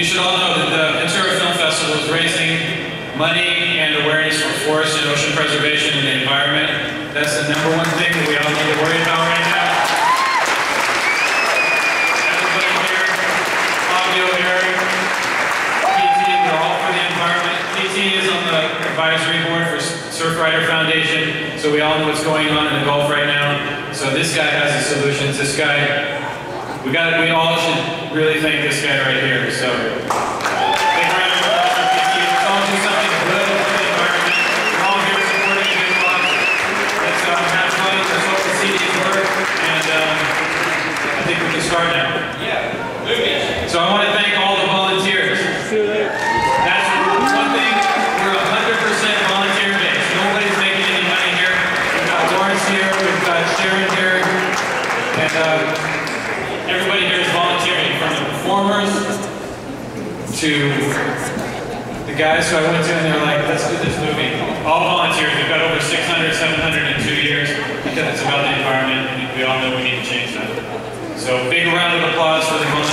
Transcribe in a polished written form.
should all know that the Ventura Film Festival is raising money and awareness for forest and ocean preservation and the environment. That's the #1 thing that we all need to worry about right now. Everybody here, Fabio, Erik, PT, they're all for the environment. PT is on the advisory board for Surfrider Foundation, so we all know what's going on in the Gulf right now. So this guy has the solutions. This guy, we all should really thank this guy right here. So, big round of applause for PT. Let's all do something good for the environment. We're all here supporting a good cause. Let's have fun. Let's hope the CDs work. And I think we can start now. Yeah. So I want to thank all the volunteers. That's one thing. We're 100% volunteer based. Nobody's making any money here. We've got Lawrence here. We've got Sharon here. And everybody here is volunteering, from the performers to the guys who I went to and they were like, let's do this movie. All volunteers. We've got over 600, 700 in 2 years because it's about the environment and we all know we need to change that. So big round of applause for the volunteers.